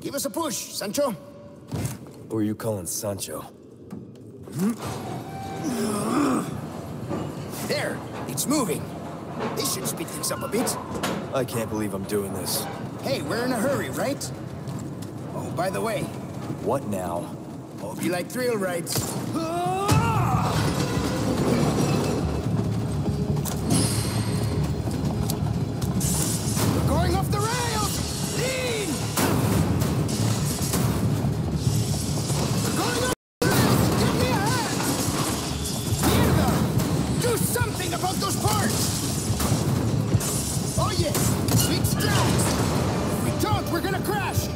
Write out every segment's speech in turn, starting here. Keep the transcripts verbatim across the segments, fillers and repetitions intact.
Give us a push, Sancho. Who are you calling Sancho? There, it's moving. This should speed things up a bit. I can't believe I'm doing this. Hey, we're in a hurry, right? Oh, by the way. What now? Hope you like thrill rides. We're going off the rails! Lean! We're going off the rails! Give me a hand! Mierda! Do something about those parts! Oh yes! We extract! If we don't, we're gonna crash!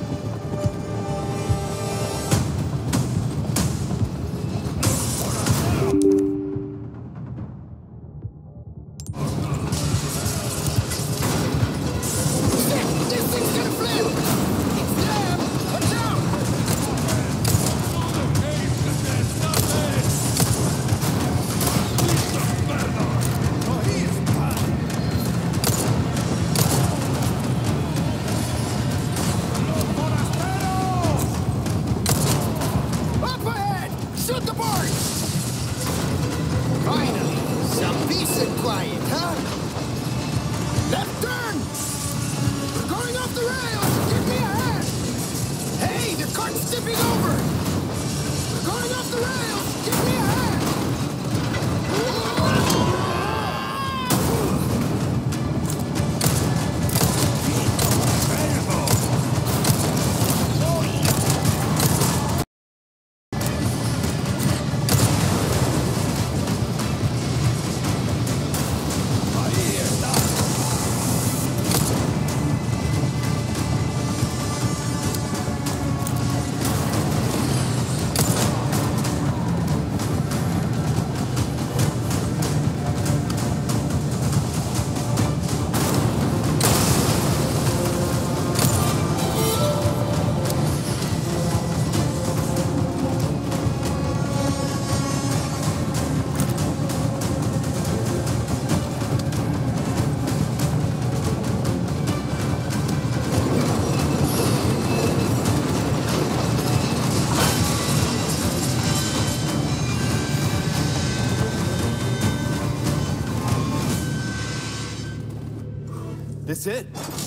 This it?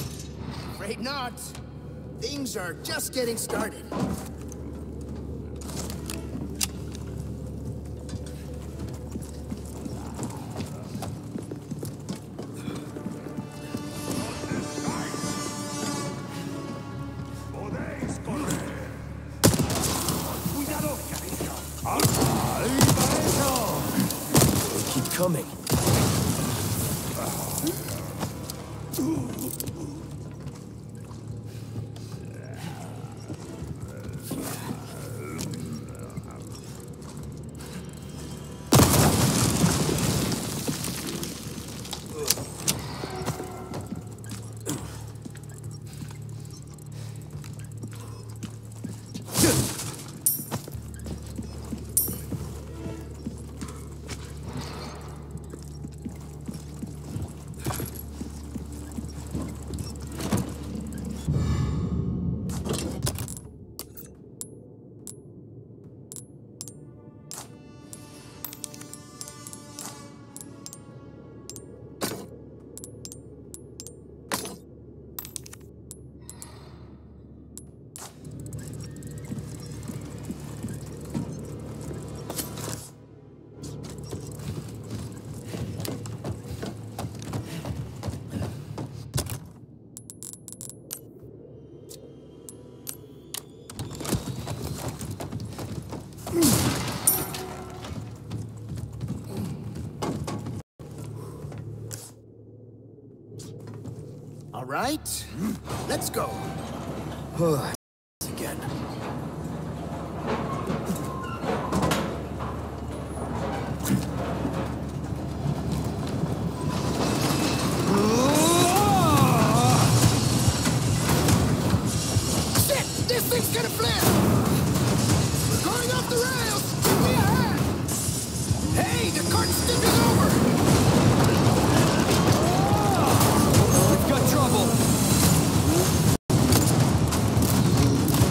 Afraid not. Things are just getting started. They keep coming. All right, let's go. Again. Shit! This thing's gonna flip! We're going off the rails! Give me a hand! Hey, the cart's tipping over! We've got trouble!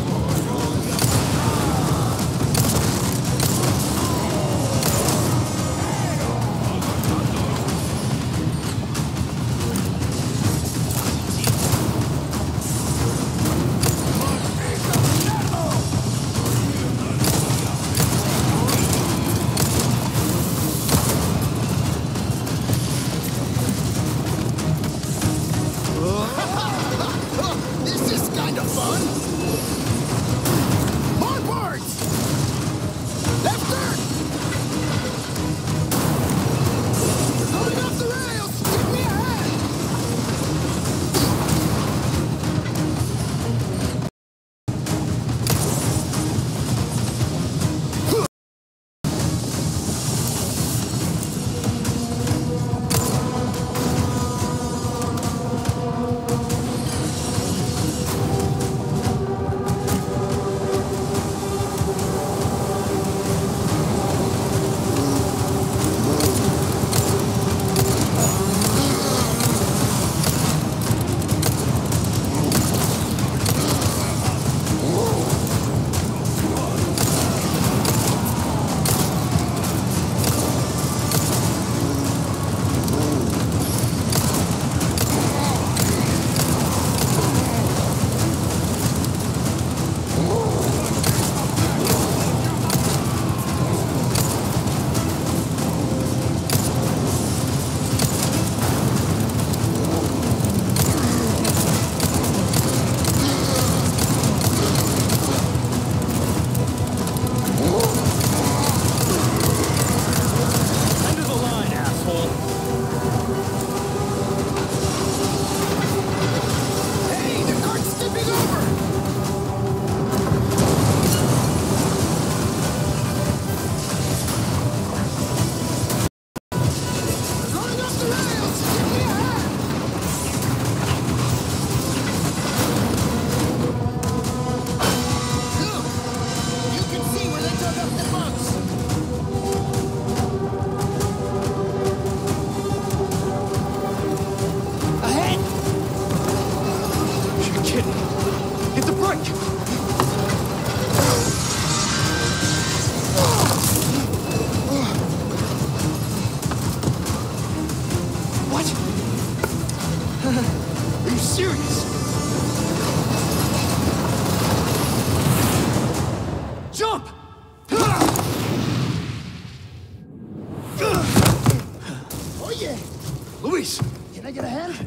Oye! Luis! Can I get a hand?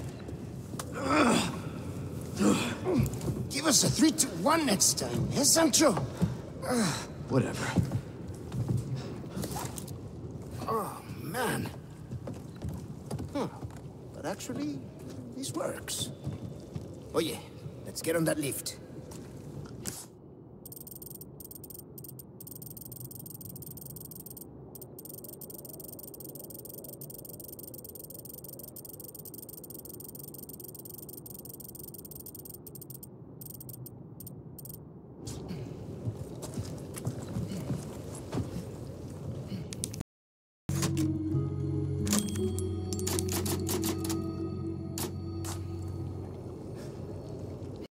Give us a three, two, one next time, eh, Sancho? Whatever. Oh, man. Huh. But actually, this works. Oye, let's get on that lift.